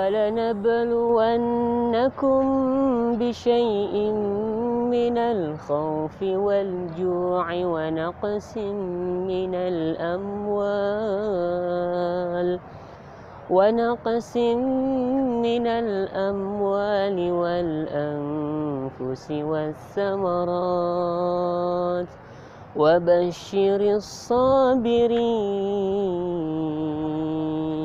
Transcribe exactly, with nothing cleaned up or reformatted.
وَلَنَبْلُوَنَّكُمْ بِشَيْءٍ مِّنَ الْخَوْفِ وَالْجُوعِ وَنَقْصٍ مِّنَ الْأَمْوَالِ ونقص من الأموال والأنفس والثمرات وبشر الصابرين